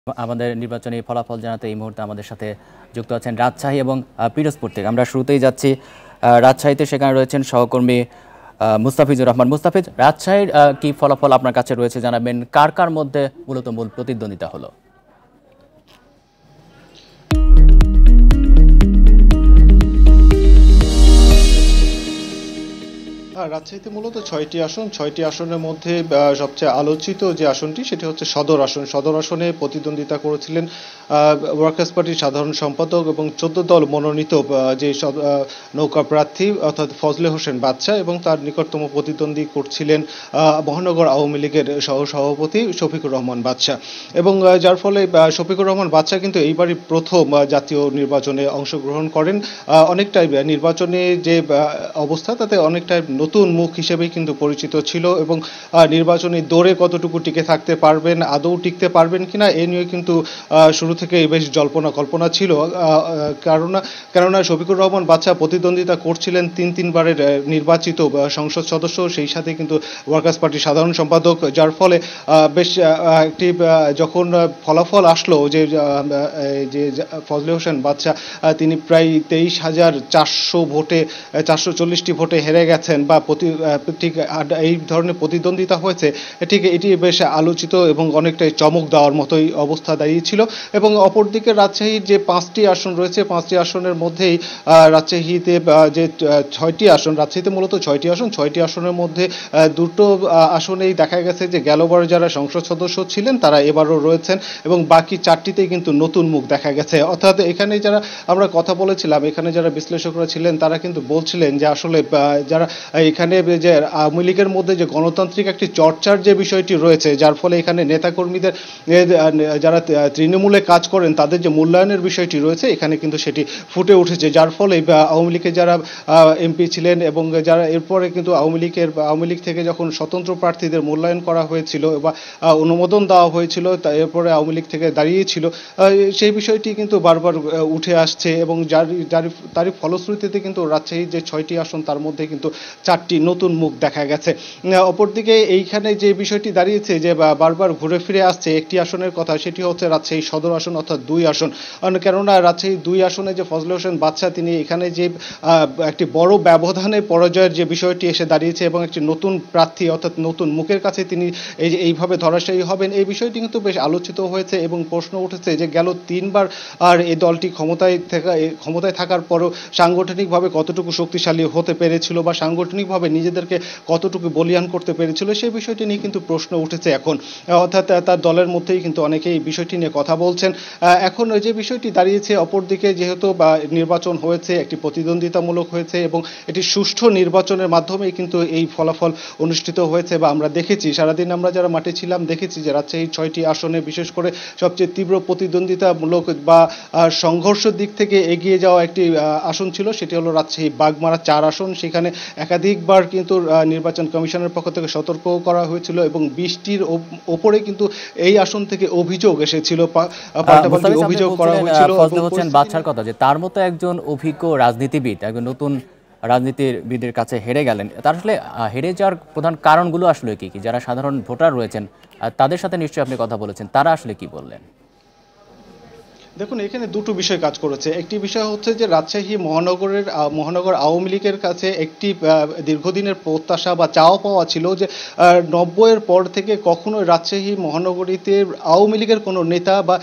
আমাদের নির্বাচনী ফলাফল জানাতে এই মুহূর্তে আমাদের সাথে যুক্ত আছেন রাজশাহী এবং পিরোজপুর থেকে। আমরা শুরুতেই যাচ্ছি রাজশাহীতে, সেখানে রয়েছেন সহকর্মী মুস্তাফিজুর রহমান। মুস্তাফিজ, রাজশাহীর কি ফলাফল আপনার কাছে রয়েছে জানাবেন, কার কার মধ্যে মূলত মূল প্রতিদ্বন্দ্বিতা হলো? রাজশাহীতে মূলত 6টি আসন। 6টি আসনের মধ্যে সবচেয়ে আলোচিত যে আসনটি সেটি হচ্ছে সদর আসন। সদর আসনে প্রতিদ্বন্দ্বিতা করেছিলেন ওয়ার্কার্স পার্টির সাধারণ সম্পাদক এবং 14 দল মনোনীত যে নৌকা প্রার্থী অর্থাৎ ফজলে হোসেন বাদশা, এবং তার নিকটতম প্রতিদ্বন্দ্বী করছিলেন মহানগর আওয়ামী লীগের সহসভাপতি শফিকুর রহমান বাদশা। এবং যার ফলে শফিকুর রহমান বাদশা কিন্তু এইবারই প্রথম জাতীয় নির্বাচনে অংশগ্রহণ করেন। অনেকটাই নির্বাচনে যে অবস্থা তাতে অনেকটাই নতুন মুখ হিসেবেই কিন্তু পরিচিত ছিল, এবং নির্বাচনী দৌড়ে কতটুকু টিকে থাকতে পারবেন, আদৌ টিকতে পারবেন কিনা এ নিয়ে কিন্তু শুরু থেকে বেশ জল্পনা কল্পনা ছিল। কেননা শফিকুর রহমান বাদশা প্রতিদ্বন্দ্বিতা করছিলেন তিনবারের নির্বাচিত সংসদ সদস্য, সেই সাথে কিন্তু ওয়ার্কার্স পার্টির সাধারণ সম্পাদক, যার ফলে বেশ একটি যখন ফলাফল আসলো যে ফজলে হোসেন বাদশা তিনি প্রায় 23,400 ভোটে 440টি ভোটে হেরে গেছেন বা ঠিক এই ধরনের প্রতিদ্বন্দ্বিতা হয়েছে, ঠিক এটি বেশ আলোচিত এবং অনেকটাই চমক দেওয়ার মতোই অবস্থা দাঁড়িয়েছিল। এবং অপরদিকে রাজশাহীর যে 5টি আসন রয়েছে, 5টি আসনের মধ্যেই রাজশাহীতে যে 6টি আসন, রাজশাহীতে মূলত 6টি আসন, 6টি আসনের মধ্যে দুটো আসনেই দেখা গেছে যে গেলবার যারা সংসদ সদস্য ছিলেন তারা এবারও রয়েছেন, এবং বাকি 4টিতেই কিন্তু নতুন মুখ দেখা গেছে। অর্থাৎ এখানে যারা আমরা কথা বলেছিলাম, এখানে যারা বিশ্লেষকরা ছিলেন তারা কিন্তু বলছিলেন যে আসলে যারা এখানে যে আওয়ামী লীগের মধ্যে যে গণতান্ত্রিক একটি চর্চার যে বিষয়টি রয়েছে, যার ফলে এখানে নেতাকর্মীদের যারা তৃণমূলে কাজ করেন তাদের যে মূল্যায়নের বিষয়টি রয়েছে এখানে কিন্তু সেটি ফুটে উঠেছে, যার ফলে আওয়ামী লীগের যারা এমপি ছিলেন এবং যারা এরপরে কিন্তু আওয়ামী লীগ থেকে যখন স্বতন্ত্র প্রার্থীদের মূল্যায়ন করা হয়েছিল বা অনুমোদন দেওয়া হয়েছিল, এরপরে আওয়ামী লীগ থেকে দাঁড়িয়েছিল, সেই বিষয়টি কিন্তু বারবার উঠে আসছে, এবং তারই ফলশ্রুতিতে কিন্তু রাজশাহীর যে 6টি আসন তার মধ্যে কিন্তু 4টি নতুন মুখ দেখা গেছে। অপরদিকে এইখানে যে বিষয়টি দাঁড়িয়েছে যে বারবার ঘুরে ফিরে আসছে একটি আসনের কথা, সেটি হচ্ছে রাজশাহী সদর আসন অর্থাৎ 2 আসন। কেননা রাজশাহী 2 আসনে যে ফজলে হোসেন বাদশা তিনি এখানে যে একটি বড় ব্যবধানে পরাজয়ের যে বিষয়টি এসে দাঁড়িয়েছে, এবং একটি নতুন প্রার্থী অর্থাৎ নতুন মুখের কাছে তিনি এইভাবে ধরাশায়ী হবেন, এই বিষয়টি কিন্তু বেশ আলোচিত হয়েছে, এবং প্রশ্ন উঠেছে যে গেল 3বার আর এই দলটি ক্ষমতায় থাকার পরও সাংগঠনিকভাবে কতটুকু শক্তিশালী হতে পেরেছিল বা সাংগঠনিকভাবে নিজেদেরকে কতটুকু বলিয়ান করতে পেরেছিল, সেই বিষয়টি নিয়ে কিন্তু প্রশ্ন উঠেছে এখন। অর্থাৎ তার দলের মধ্যেই কিন্তু অনেকেই এই বিষয়টি নিয়ে কথা বলছেন। এখন যে বিষয়টি দাঁড়িয়েছে, অপরদিকে যেহেতু নির্বাচন হয়েছে, একটি প্রতিদ্বন্দ্বিতামূলক হয়েছে, এবং এটি সুষ্ঠু নির্বাচনের মাধ্যমেই কিন্তু এই ফলাফল অনুষ্ঠিত হয়েছে, বা আমরা দেখেছি সারাদিন আমরা যারা মাঠে ছিলাম দেখেছি যে রাজশাহীর 6টি আসনে বিশেষ করে সবচেয়ে তীব্র প্রতিদ্বন্দ্বিতামূলক বা সংঘর্ষের দিক থেকে এগিয়ে যাওয়া একটি আসন ছিল, সেটি হলো রাজশাহী বাগমারা 4 আসন। সেখানে একাধিকবার কিন্তু নির্বাচন কমিশনের পক্ষ থেকে সতর্ক করা হয়েছিল, এবং 20টির ওপরে কিন্তু এই আসন থেকে অভিযোগ এসেছিল, পাল্টাপাল্টি অভিযোগ করা হয়েছিল। ফজলে হোসেন বাদশার কথা, যে তার মতো একজন অভিজ্ঞ রাজনীতিবিদ একজন নতুন রাজনীতিবিদের কাছে হেরে গেলেন, তার আসলে হেরে যাওয়ার প্রধান কারণগুলো আসলে কি, যারা সাধারণ ভোটার রয়েছেন তাদের সাথে নিশ্চয়ই আপনি কথা বলেছেন, তারা আসলে কি বললেন? দেখুন, এখানে দুটো বিষয় কাজ করেছে। একটি বিষয় হচ্ছে যে রাজশাহী মহানগর আওয়ামী লীগের কাছে একটি দীর্ঘদিনের প্রত্যাশা বা চাওয়া পাওয়া ছিল যে 90-এর পর থেকে কখনোই রাজশাহী মহানগরীতে আওয়ামী লীগের কোনো নেতা বা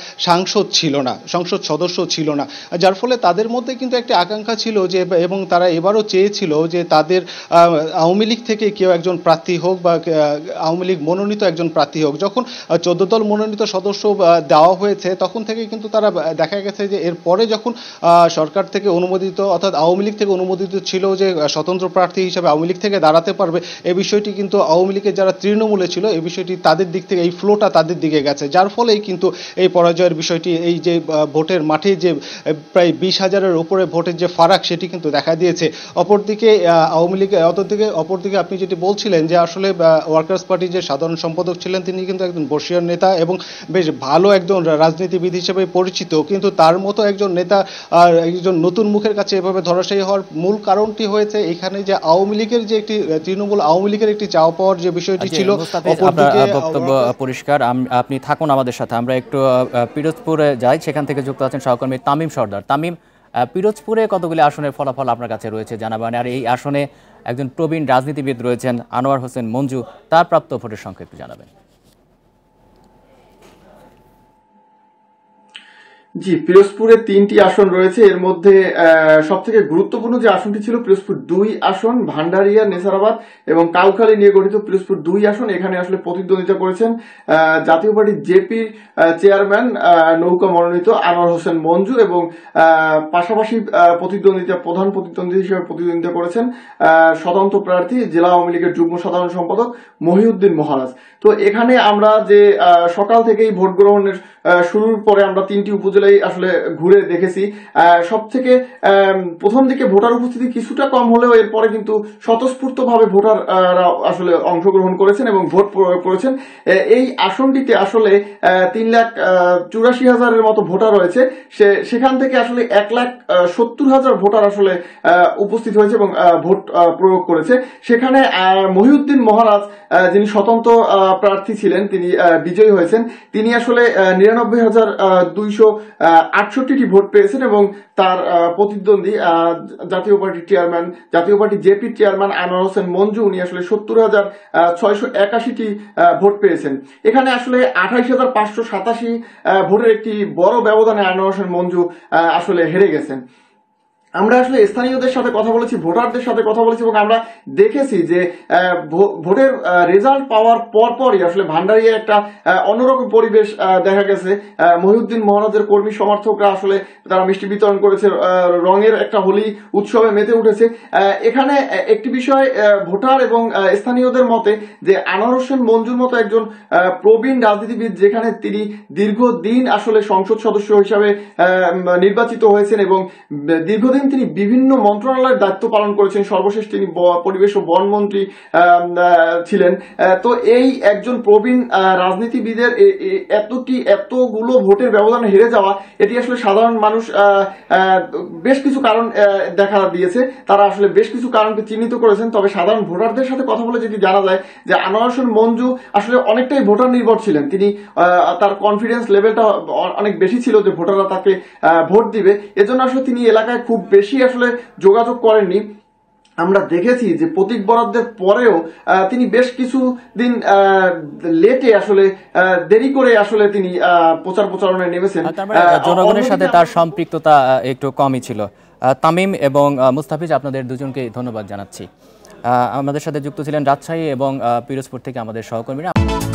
সংসদ সদস্য ছিল না, যার ফলে তাদের মধ্যে কিন্তু একটা আকাঙ্ক্ষা ছিল যে, এবং তারা এবারও চেয়েছিল যে তাদের আওয়ামী লীগ থেকে কেউ একজন প্রার্থী হোক বা আওয়ামী লীগ মনোনীত একজন প্রার্থী হোক। যখন 14 দল মনোনীত সদস্য দেওয়া হয়েছে তখন থেকে কিন্তু তারা দেখা গেছে যে এরপরে যখন সরকার থেকে অনুমোদিত অর্থাৎ আওয়ামী লীগ থেকে অনুমোদিত ছিল যে স্বতন্ত্র প্রার্থী হিসেবে আওয়ামী লীগ থেকে দাঁড়াতে পারবে, এই বিষয়টি কিন্তু আওয়ামী লীগের যারা তৃণমূলে ছিল এই বিষয়টি তাদের দিক থেকে এই ফ্লোটা তাদের দিকে গেছে, যার ফলেই কিন্তু এই পরাজয়ের বিষয়টি, এই যে ভোটের মাঠে যে প্রায় 20,000-এর উপরে ভোটের যে ফারাক সেটি কিন্তু দেখা দিয়েছে। অপরদিকে অপরদিকে আপনি যেটি বলছিলেন যে আসলে ওয়ার্কার্স পার্টির যে সাধারণ সম্পাদক ছিলেন তিনি কিন্তু একজন বর্ষীয় নেতা এবং বেশ ভালো একজন রাজনীতিবিদ হিসেবে পরিচিত। পরিচিত, কিন্তু তার মতো একজন নেতা আর একজন নতুন মুখের কাছে এভাবে ধরাশায়ী হওয়ার মূল কারণটি হয়েছে এখানে যে আওয়ামী লীগের যে একটি তৃণমূল আওয়ামী লীগের একটি চাওয়া পাওয়ার যে বিষয়টি ছিল। অপরদিকে বক্তব্য পরিষ্কার, আপনি থাকুন আমাদের সাথে। আমরা একটু পিরোজপুরে যাই, সেখান থেকে যুক্ত আছেন সহকর্মী তামিম সর্দার। তামিম, পিরোজপুরে কতগুলি আসনের ফলাফল আপনার কাছে রয়েছে জানাবেন, আর এই আসনে একজন প্রবীণ রাজনীতিবিদ রয়েছেন আনোয়ার হোসেন মঞ্জু, তার প্রাপ্ত ভোটের সংখ্যা একটু জানাবেন। জি, পিরোজপুরে 3টি আসন রয়েছে। এর মধ্যে সবথেকে গুরুত্বপূর্ণ যে আসনটি ছিল পিরোজপুর 2 আসন, ভান্ডারিয়া, নেসারাবাদ এবং কাউখালী নিয়ে গঠিত পিরোজপুর 2 আসন। এখানে আসলে প্রতিদ্বন্দ্বিতা করেছেন জাতীয় পার্টি জেপির চেয়ারম্যান নৌকা মনোনীত আনোয়ার হোসেন মঞ্জু, এবং পাশাপাশি প্রধান প্রতিদ্বন্দ্বী হিসেবে প্রতিদ্বন্দ্বিতা করেছেন স্বতন্ত্র প্রার্থী জেলা আওয়ামী লীগের যুগ্ম সাধারণ সম্পাদক মহিউদ্দিন মহারাজ। তো এখানে আমরা যে সকাল থেকেই ভোট গ্রহণের শুরুর পরে আমরা 3টি উপজেলায় আসলে ঘুরে দেখেছি, সব থেকে প্রথম দিকে ভোটার উপস্থিতি কিছুটা কম হলেও এরপরে কিন্তু স্বতঃস্ফূর্ত ভাবে ভোটাররা আসলে অংশগ্রহণ করেছেন এবং ভোট প্রয়োগ করেছেন। এই আসনটিতে আসলে 3,84,000-এর মতো ভোটার রয়েছে। সেখান থেকে আসলে 1,70,000 ভোটার আসলে উপস্থিত হয়েছে এবং ভোট প্রয়োগ করেছে। সেখানে মহিউদ্দিন মহারাজ, যিনি স্বতন্ত্র প্রার্থী ছিলেন, তিনি বিজয়ী হয়েছেন। তিনি আসলে 99,268টি ভোট পেয়েছেন এবং তার প্রতিদ্বন্দ্বী জাতীয় পার্টি জেপির চেয়ারম্যান আনোয়ার হোসেন মঞ্জু, উনি আসলে 70,681টি ভোট পেয়েছেন। এখানে আসলে 28,587 ভোটের একটি বড় ব্যবধানে আনোয়ার হোসেন মঞ্জু আসলে হেরে গেছেন। আমরা আসলে স্থানীয়দের সাথে কথা বলেছি, ভোটারদের সাথে কথা বলেছি, এবং আমরা দেখেছি যে ভোটের রেজাল্ট পাওয়ার পরপরই আসলে ভান্ডারিয়া একটা অন্যরকম পরিবেশ দেখা গেছে। মহিউদ্দিন মহারাজের কর্মী সমর্থকরা আসলে তারা মিষ্টি বিতরণ করেছে, রঙের একটা হোলি উৎসবে মেতে উঠেছে। এখানে একটি বিষয় ভোটার এবং স্থানীয়দের মতে যে আনোয়ার হোসেন মঞ্জুর মতো একজন প্রবীণ রাজনীতিবিদ, যেখানে তিনি দীর্ঘদিন আসলে সংসদ সদস্য হিসাবে নির্বাচিত হয়েছেন এবং দীর্ঘদিন তিনি বিভিন্ন মন্ত্রণালয়ের দায়িত্ব পালন করেছেন, সর্বশেষ তিনি পরিবেশ ও বন মন্ত্রী ছিলেন। তো এই একজন প্রবীণ রাজনীতিবিদের এতগুলো ভোটের ব্যবধানে হেরে যাওয়া, এটি আসলে সাধারণ মানুষ বেশ কিছু কারণ দেখা দিয়েছে। তারা আসলে বেশ কিছু কারণকে চিহ্নিত করেছেন। তবে সাধারণ ভোটারদের সাথে কথা বলে যদি জানা যায় যে আনোয়ার হোসেন মঞ্জু আসলে অনেকটাই ভোটার নির্ভর ছিলেন। তিনি তার কনফিডেন্স লেভেলটা অনেক বেশি ছিল যে ভোটাররা তাকে ভোট দিবে। এজন্য আসলে তিনি এলাকায় খুব বেশি আসলে যোগাযোগ করেননি। আমরা দেখেছি যে প্রতীক বরাদ্দের পরেও তিনি বেশ কিছু দিন লেটে আসলে দেরি করে আসলে তিনি প্রচারণায় নেমেছেন। জনগণের সাথে তার সম্পৃক্ততা একটু কমই ছিল। তামিম এবং মুস্তাফিজ, আপনাদের দুজনকে ধন্যবাদ জানাচ্ছি। আমাদের সাথে যুক্ত ছিলেন রাজশাহী এবং পিরোজপুর থেকে আমাদের সহকর্মীরা।